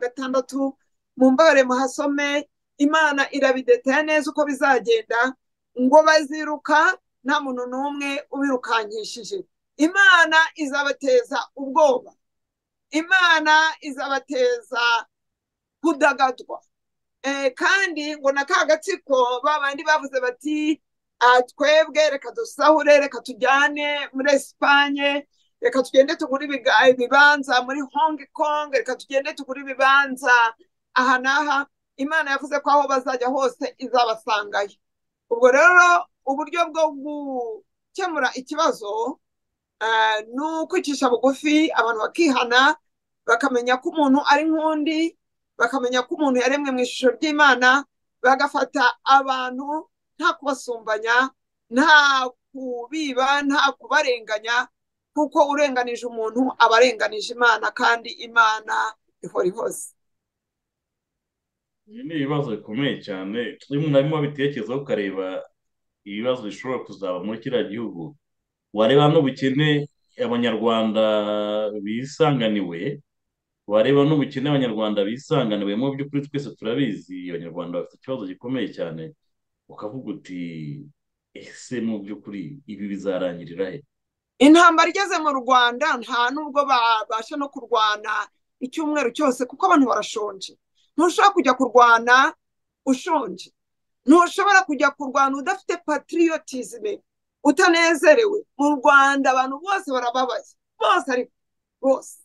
26, mu mbabare muhasome. Imana irabidetaye neza uko bizagenda, ngo baziruka nta muntu n'umwe ubirukankishije. Imana izabateza ubwoba, imana izabateza kudagadwa. Kandi ngo na ka gatsiko ba bandi bavuze bati twebwe reka dusahure, reka tujyane muri Esipanye, reka tugende tugure ibibanza muri Hong Kong, reka tugende tugure ibibanza aha n'aha. Imana yavuze ko aho bazajya hose izabasangayo. ubwo rero uburyo bwo gukemura ikibazo ni ukwicisha bugufi, abantu bakihana, bakamenya ko umuntu ari nk'undi, bakamenya ko umuntu yaremwe mu ishusho ry'Imana, bagafata abantu nta kubasumbanya, nta kubiba, nta kubarenganya, kuko urenganije umuntu aba arenganije Imana, kandi Imana ihora ihoze. ibi ni ibibazo bikomeye cyane, iyo umuntu arimo abitekerezaho ukareba ibibazo bishobora kuzaba muri kiriya gihugu, wareba n'ubukene abanyarwanda bisanganiwe, wareba n'ubukene abanyarwanda bisanganiwe, mu by'ukuri twese turabizi abanyarwanda bafite ikibazo gikomeye cyane, ukavuga uti ese mu by'ukuri ibi bizarangirira he? Intambara igeze mu Rwanda nta nubwo babasha no kurwana icyumweru cyose, kuko abantu barashonje. Ntushobora kujya kurwana ushonje, ntushobora kujya kurwana udafite patriotisme, utanezerewe. Mu Rwanda abantu bose barababaye, bose, ariko bose.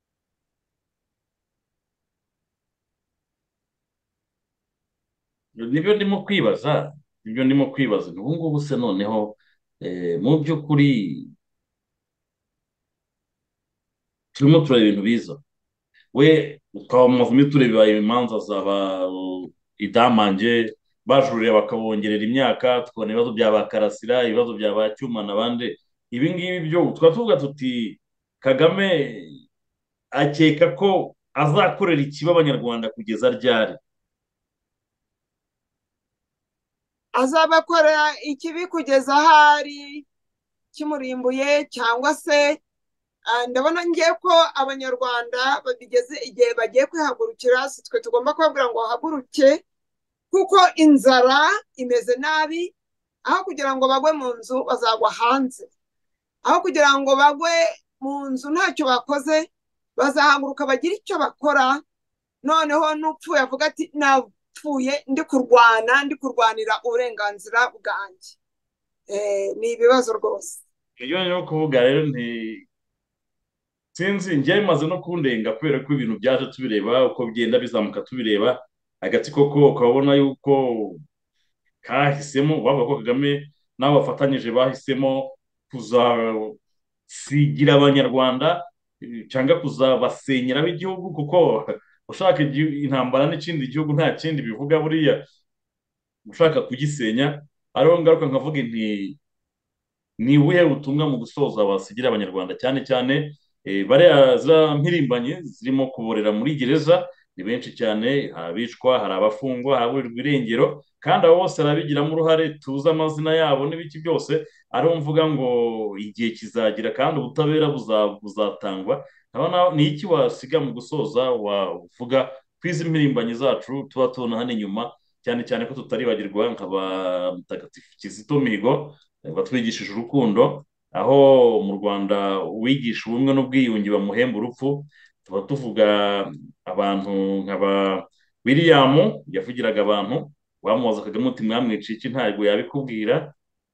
nibyo ndimo kwibaza ubu ngubu se noneho mu by'ukuri turimo tureba ibintu biza, we twamaze iminsi tureba imanza zaba idamange bajurira bakabongerera imyaka, tukabona ibibazo bya ba Karasira, ibibazo bya ba Cyuma n'abandi. Ibi ngibi byo tukaba tuvuga tuti Kagame akeka ko azakorera ikibi abanyarwanda kugeza ryari? Azabakorera ikibi kugeza ahari kimurimbuye, cyangwa se ndabona ngiye ko abanyarwanda bigeze igihe bagiye kwihagurukira. Si twe tugomba kubabwira ngo bahaguruke, kuko inzara imeze nabi. Aho kugira ngo bagwe mu nzu bazagwa hanze, aho kugira ngo bagwe mu nzu ntacyo bakoze, bazahaguruka bagire icyo bakora. Noneho n'upfuye avuga ati napfuye ndi kurwanira uburenganzira bwanjye. Ni ibibazo rwose. iyo rero kuvuga rero sinzi, njye bimaze no kundenga, kubera ko ibintu byaje tubireba uko bigenda bizamuka, tubireba agatsiko ko ukabona yuko kahisemo, bavuga ko Kagame n'abo bafatanyije bahisemo kuzasigira abanyarwanda cyangwa kuzabasenyeraho igihugu, kuko ushaka intambara n'ikindi gihugu nta kindi bivuga buriya, ushaka kugisenya. ariho ngaruka nkavuga nti ni ubuhe butumwa mu gusoza wasigira abanyarwanda, cyane cyane bariya ziriya mpirimbanyi zirimo kuborera muri gereza ni benshi cyane, hari abicwa, hari abafungwa, hari ababurirwa irengero, kandi abo bose barabigiramo uruhare, tuzi amazina yabo n'ibiki byose. ariho mvuga ngo igihe kizagira kandi ubutabera buzatangwa. ni iki wasiga mu gusoza wavuga ku izi mpirimbanyi zacu tuba tubona hano inyuma, cyane cyane ko tutaribagirwa nkaba Mutagatifu Kizito Mihigo batwigishije urukundo, aho mu Rwanda uwigisha ubumwe n'ubwiyunge bamuhemba urupfu. tuba tuvuga abantu nk'aba William yavugiraga abantu, wamubaza Kagame uti mwamwiciye iki ntabwo yabikubwira.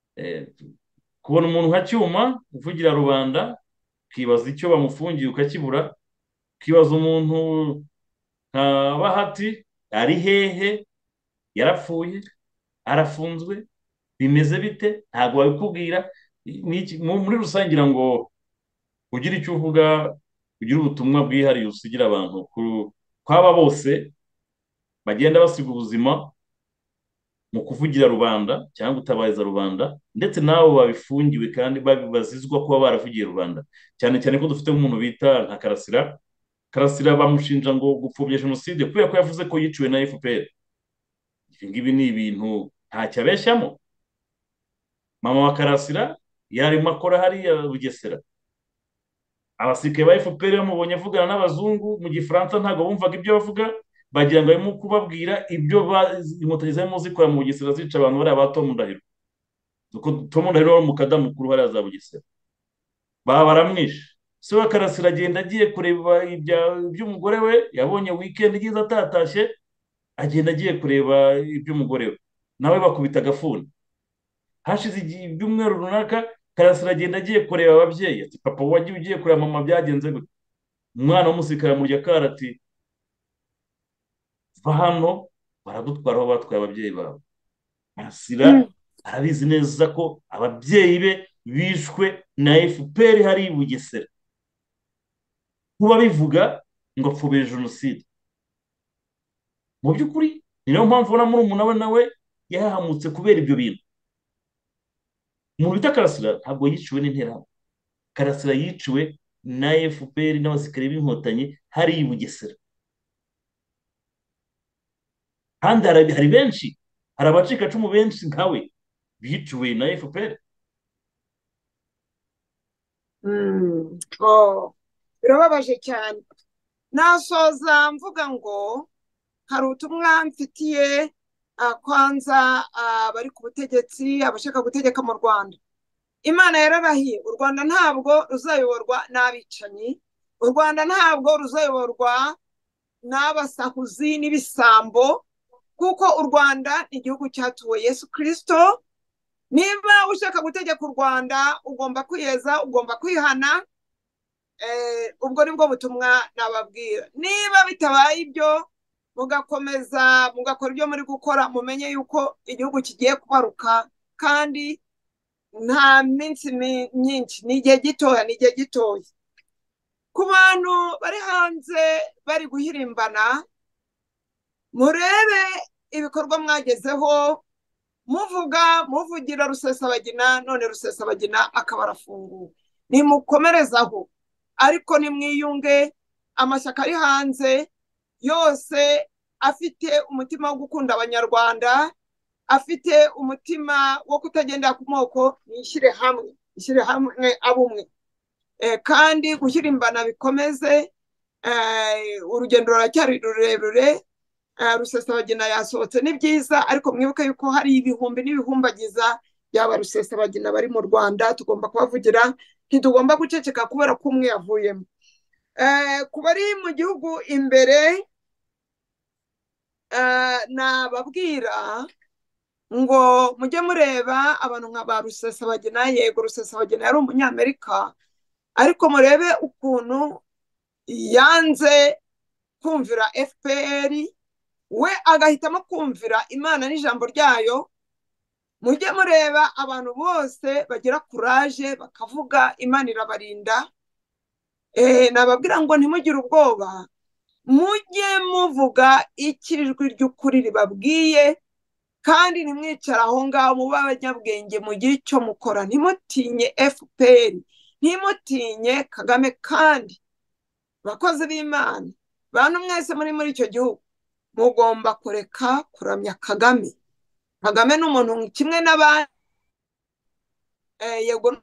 kubona umuntu nka Cyuma uvugira rubanda, ukibaza icyo bamufungiye ukakibura, ukibaza umuntu nka Bahati ari hehe, yarapfuye, arafunzwe, bimeze bite, ntabwo babikubwira. muri rusange ngira ngo ugira icyo uvuga, ugira ubutumwa bwihariye usigira abantu kwaba bose bagenda basiga ubuzima mu kuvugira rubanda cyangwa gutabariza rubanda, ndetse n'abo babifungiwe kandi bazizwa kuba baravugiye rubanda, cyane cyane ko dufite nk'umuntu bita nka Karasira bamushinja ngo gupfobya jenoside kubera ko yavuze ko yiciwe na FPR. ibi ngibi ni ibintu ntacyo abeshyamo. mama wa Karasira yarimo akora hariya Bugesera, abasirikare ba FPR bamubonye avugana n'abazungu mu gifaransa, ntabwo bumvaga ibyo bavuga, bagira ngo arimo kubabwira ibyo inkotanyi zarimo zikora mu Bugesera zica abantu bariya ba Tom Ndahiro. nuko tumundi rero mu kadamu mukuru hariya za Bugesera baba baramwishe. Se wa Karasira agenda agiye kureba iby'umugore we, yabonye weekend igize atatashye, agenda agiye kureba iby'umugore we, nawe bakubita agafuni. Hashize ibyumweru runaka, Karasira agenda agiye kureba ababyeyi, ati papa wagiye ugiye kureba mama byagenze gute? Umwana w'umusirikare amurya kara ati va hano, baradutwara aho batwaye ababyeyi bawe. Karasira arabizi neza ko ababyeyi be bishwe na FPR hari i Bugesera, kuba bivuga ngo apfobeye jenoside. Mu by'ukuri ni nayo mpamvu ubona murumuna we nawe yahahamutse kubera ibyo bintu. Umuntu bita Karasira ntabwo yiciwe n'interahamwe, Karasira yiciwe na FPR n'abasirikare b'inkotanyi hari i Bugesera. Kandi hari benshi, hari abacikacumu benshi nkawe biciwe na FPR. birababaje cyane. Nasoza mvuga ngo hari ubutumwa mfitiye kwanza abari ku butegetsi, abashaka gutegeka mu Rwanda. Imana yararahiye, u Rwanda ntabwo ruzayoborwa n'abicanyi, u Rwanda ntabwo ruzayoborwa n'abasahuzi n'ibisambo, kuko u Rwanda ni igihugu cyatuwe Yesu Kristo. Niba ushaka gutegeka u Rwanda ugomba kwiyeza, ugomba kwihana. Ubwo nibwo butumwa nababwira. Niba bitabaye ibyo, mugakomeza mugakora ibyo muri gukora, mumenye yuko igihugu kigiye kubaruka, kandi nta minsi myinshi, ni igihe gitoya, ni igihe gitoya. Ku bantu bari hanze bari guhirimbana, murebe ibikorwa mwagezeho, muvugira Rusesabagina, none Rusesabagina akaba arafunguwe. Nimukomerezaho, ariko nimwiyunge. Amashyaka ari hanze yose afite umutima wo gukunda abanyarwanda, afite umutima wo kutagendera ku moko, nishyire hamwe abumwe. Kandi gushyirimbana bikomeze. Urugendo ruracyari rurerure. Rusesabagina yasohotse ni byiza, ariko mwibuke yuko hari ibihumbi n'ibihumbagiza byaba Rusesabagina bari mu Rwanda. Tugomba kubavugira, ntitugomba guceceka kubera ko umwe yavuyemo. Ku bari mu gihugu imbere, nababwira ngo mujye mureba abantu nka ba Rusesabagina. Yego, Rusesabagina yari umunyamerika, ariko murebe ukuntu yanze kumvira FPR, we agahitamo kumvira Imana n'ijambo ryayo. Mujye mureba abantu bose bagira kuraje bakavuga, Imana irabarinda. Nababwira ngo ntimugire ubwoba, mujye muvuga ikijwi ry'ukuri ribabwiye, kandi ntimwicara aho ngaho, mube abanyabwenge, mugire icyo mukora. Ntimutinye FPR, ntimutinye Kagame. kandi bakozi b'Imana, bantu mwese muri icyo gihugu, mugomba kureka kuramya Kagame. Kagame ni umuntu kimwe n'abandi. Yego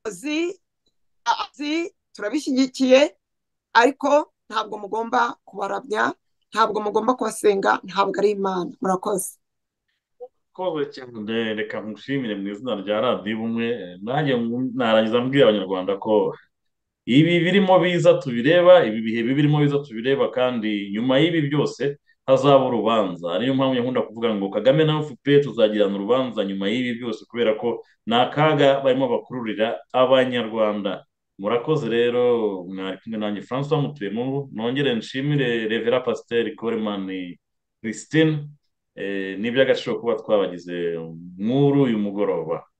turabishyigikiye, ariko ntabwo mugomba kubaramya, ntabwo mugomba kubasenga, ntabwo ari Imana. Murakoze. Koze cyane, reka nkushimire mu izina rya radiyo ubumwe. Nanjye narangiza mbwira abanyarwanda ko ibi birimo biza tubireba, ibi bihe birimo biza tubireba, kandi nyuma y'ibi byose hazaba urubanza. Niyo mpamvu nkunda kuvuga ngo Kagame na FPR tuzagirana urubanza nyuma y'ibi byose, kubera ko ni akaga barimo bakururira abanyarwanda. Murakoze rero, mwari kumwe nanjye Francois Mutuyemu. Nongere nshimire Revera Pasiteri Coleman Christine. Ni iby'agaciro kuba twabagize muri uyu mugoroba.